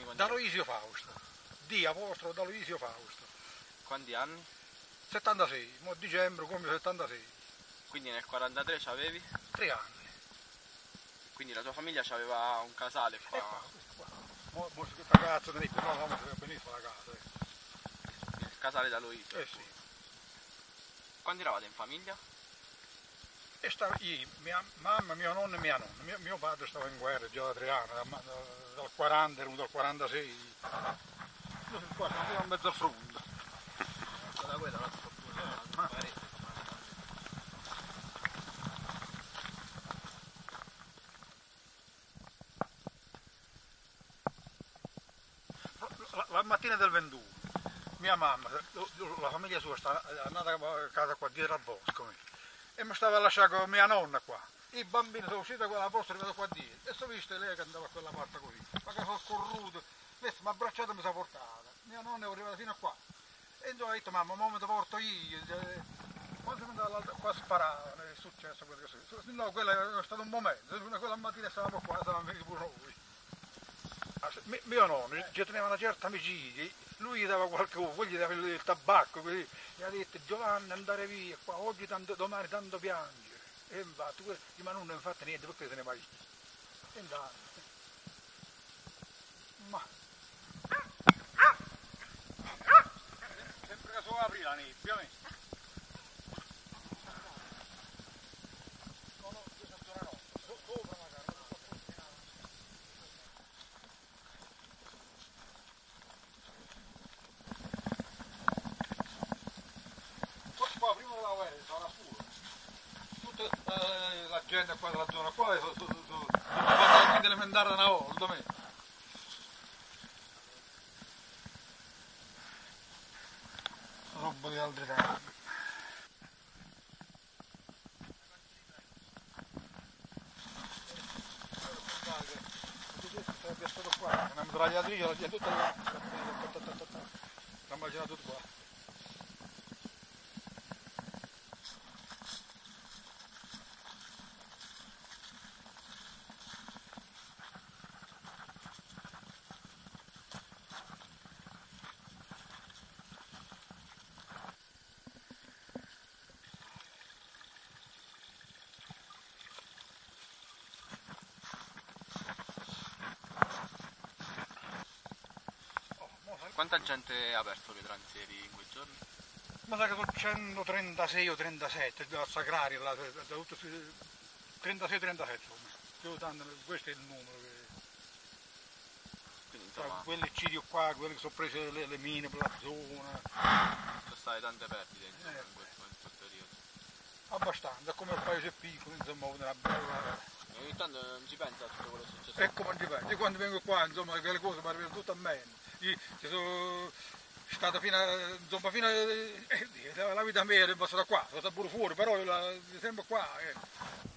Da Aloisio Fausto, di apostolo da Aloisio Fausto. Quanti anni? 76, mo dicembre come 76. Quindi nel 43 c'avevi? 3 anni. Quindi la tua famiglia c'aveva un casale qua? E qua. Mo questa cazzo di no, si vede benissimo la casa. Il casale da Aloisio? Sì. Quanti eravate in famiglia? E stavo io, mia mamma, mio nonno e mia nonna. Mio padre stava in guerra già da 3 anni, dal 40, era venuto dal 46. Qua siamo in mezzo a fronte. Da quella la fortuna, La mattina del 21, mia mamma, la famiglia sua è andata a casa qua dietro al bosco e mi stava a lasciare con mia nonna qua. I bambini sono usciti con la posta e arrivato qua dietro e sono visto lei che andava a quella parte così, ma che sono corruto, lei mi ha abbracciato e mi si è portata. Mia nonna è arrivata fino a qua e io ho detto mamma, ma mi ti porto io. Quando sono andato all'altra qua sparavano, è successo quello che è successo. No, quello è stato un momento, quella mattina stavamo qua, stavamo venuti pure noi. Mio nonno ci teneva una certa amicizia, lui gli dava qualche uovo, poi gli dava il tabacco, così gli ha detto Giovanni andare via, qua oggi tanto, domani tanto piangere. E infatti, ma non ha fatto niente perché se ne va via. E andava. Ma sempre che so apri la nebbia, la gente qua della zona qua sono fatte elementare una volta. Roba di altri tempi. Sarebbe stato qua, una mitragliatrice, la gente tutta la macchina tutta qua. Quanta gente ha perso le transieri in quei giorni? Ma sa che sono 136 o 37 da Sacrario, da tutto 36-37 insomma. Questo è il numero che. Quindi insomma. Quelli cidio qua, quelli che sono prese le mine per la zona. Sono state tante perdite insomma, in quel periodo. Abbastanza, come il paese è piccolo, insomma, una bella. E ogni tanto non ci pensa a tutto quello che è successo? Ecco, non ci penso. Io quando vengo qua, insomma, che le cose mi arrivano tutte a meno. Io sono stato fino a la vita mia è passata qua, sono stato pure fuori, però sempre qua.